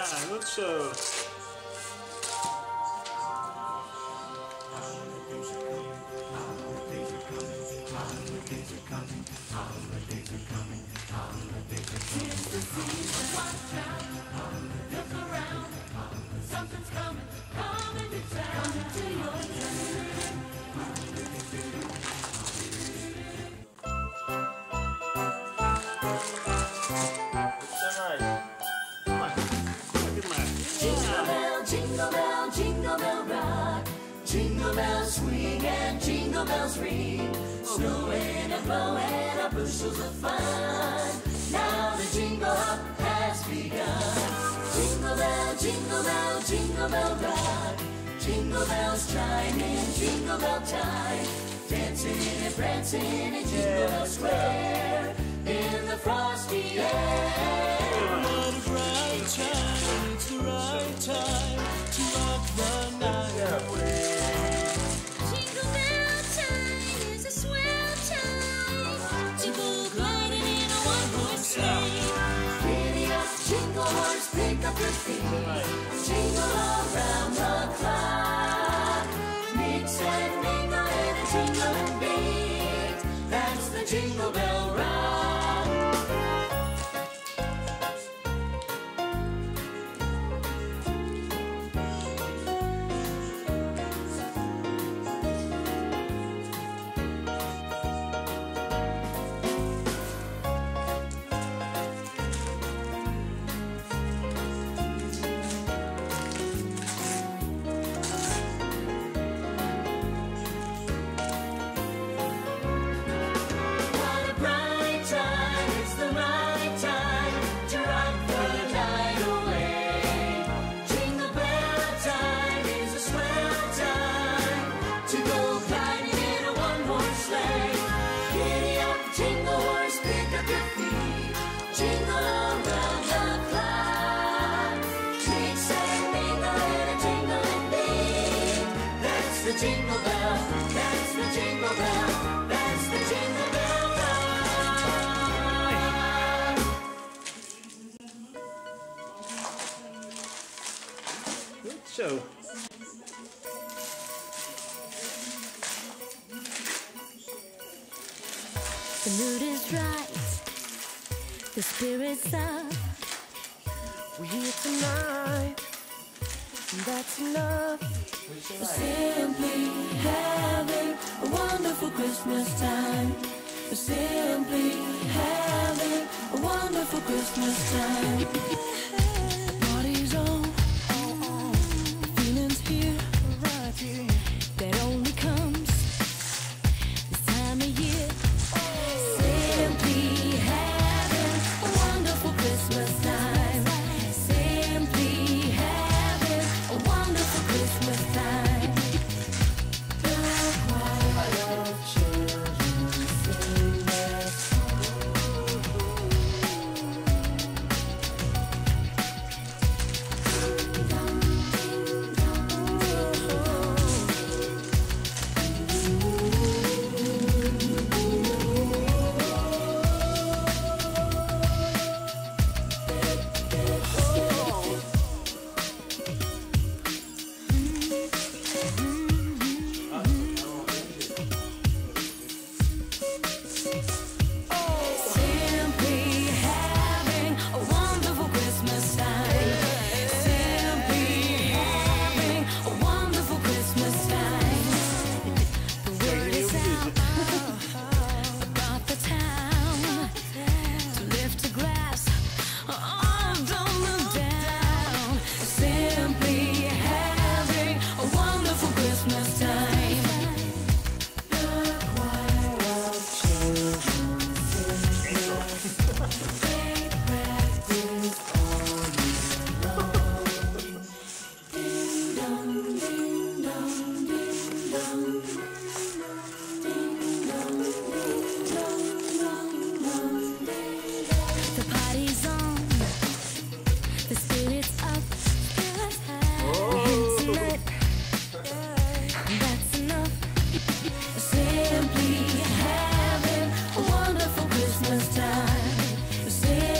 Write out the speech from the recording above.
good show. Tis the season, watch out, look around, something's coming to town, coming to your town. Jingle bell, jingle bell rock, jingle bells swing and jingle bells ring, snowing and blowing are bushels of fun. Now the jingle hop has begun. Jingle bell, jingle bell, jingle bell rock, jingle bells chime in jingle bell time, dancing and prancing in Jingle Bell Square in the frosty air. What a bright time, it's the right time to rock the night away. Jingle bell time is a swell time to go gliding in a one-horse sleigh. Giddy up, jingle horse, pick up your feet, jingle around the clock. Mix and mingle in a jingling beat, that's the Jingle Bell Rock. Jingle bell, that's the jingle bell, that's the jingle bell rock. Good show. The mood is right, the spirit's up. We're here tonight, and that's enough. We're simply having a wonderful Christmas time. We're simply having a wonderful Christmas time. The party's on, the feeling's here, right here. That only comes this time of year. Simply having a wonderful Christmas time. Simply having a wonderful Christmas time. The choir of children sing their Simply having a wonderful Christmas time.